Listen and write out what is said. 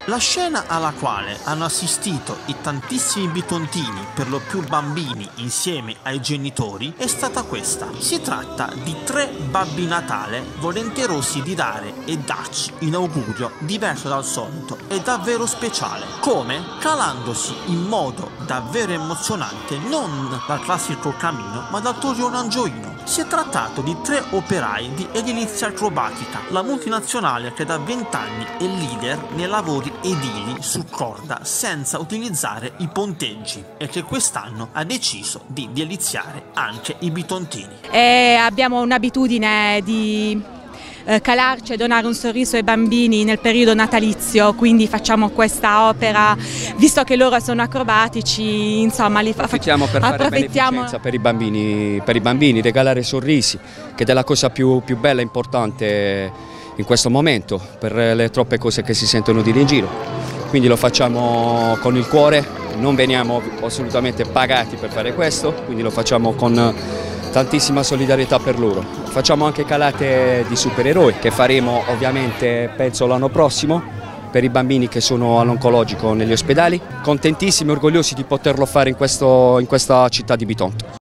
La scena alla quale hanno assistito i tantissimi bitontini, per lo più bambini, insieme ai genitori, è stata questa. Si tratta di 3 babbi Natale volenterosi di dare e darci un augurio diverso dal solito e davvero speciale. Come? Calandosi in modo davvero emozionante non dal classico camino, ma dal torrione angioino. Si è trattato di 3 operai di edilizia acrobatica, la multinazionale che da 20 anni è leader nei lavori edili su corda senza utilizzare i ponteggi e che quest'anno ha deciso di deliziare anche i bitontini. Abbiamo un'abitudine di calarci e donare un sorriso ai bambini nel periodo natalizio, quindi facciamo questa opera, visto che loro sono acrobatici, insomma approfittiamo per fare beneficenza per i bambini, regalare sorrisi, che è la cosa più bella e importante in questo momento per le troppe cose che si sentono dire in giro. Quindi lo facciamo con il cuore, non veniamo assolutamente pagati per fare questo, quindi lo facciamo con tantissima solidarietà per loro. Facciamo anche calate di supereroi che faremo ovviamente penso l'anno prossimo per i bambini che sono all'oncologico negli ospedali. Contentissimi e orgogliosi di poterlo fare in questa città di Bitonto.